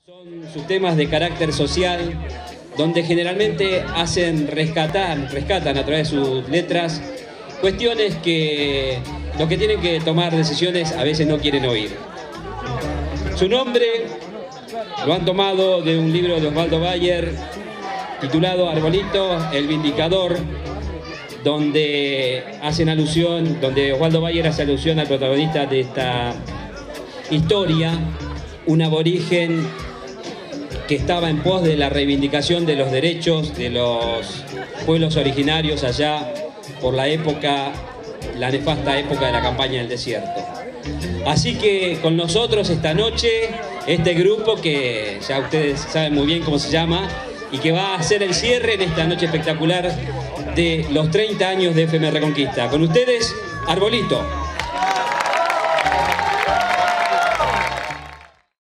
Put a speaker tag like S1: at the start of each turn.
S1: Son sus temas de carácter social, donde generalmente rescatan a través de sus letras cuestiones que los que tienen que tomar decisiones a veces no quieren oír. Su nombre lo han tomado de un libro de Osvaldo Bayer titulado Arbolito, el Vindicador, donde Osvaldo Bayer hace alusión al protagonista de esta historia, un aborigen que estaba en pos de la reivindicación de los derechos de los pueblos originarios allá por la nefasta época de la campaña del desierto. Así que con nosotros esta noche, este grupo que ya ustedes saben muy bien cómo se llama y que va a hacer el cierre en esta noche espectacular de los 30 años de FM Reconquista. Con ustedes, Arbolito.